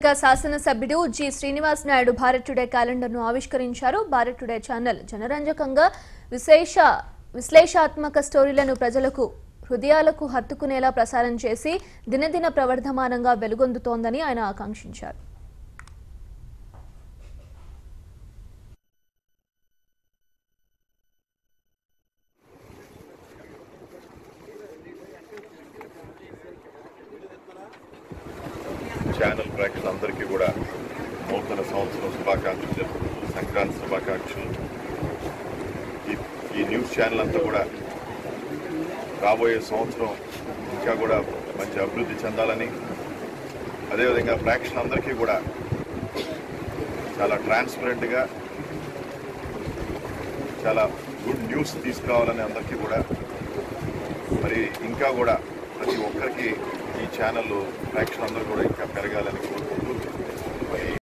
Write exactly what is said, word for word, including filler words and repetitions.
శాసనసభ్యుడు G Srinivas Naidu Bharat today క్యాలెండర్ను ఆవిష్కరించారు. భారత్ టుడే ఛానల్ జనరంజకంగా విశేష విశ్లేషాత్మక స్టోరీలను ప్రజలకు హృదయాలకు హత్తుకునేలా ప్రసారం చేసి దినదిన ప్రవర్ధమానంగా వెలుగొందుతోందని ఆయన ఆకాంక్షించారు. ఛానల్ ప్రేక్షకులందరికీ కూడా నూతన సంవత్సరం శుభాకాంక్షలు జరుపుకుంటూ సంక్రాంతి శుభాకాంక్షలు. ఈ న్యూస్ ఛానల్ అంతా కూడా రాబోయే సంవత్సరం ఇంకా కూడా మంచి అభివృద్ధి చెందాలని, అదేవిధంగా ప్రేక్షకులందరికీ కూడా చాలా ట్రాన్స్పరెంట్గా చాలా గుడ్ న్యూస్ తీసుకురావాలని అందరికీ కూడా మరి ఇంకా కూడా ప్రతి ఒక్కరికి ఈ ఛానల్ ప్రేక్షకులందరూ కూడా ఇంకా పెరగాలని కోరుకుంటున్నాను.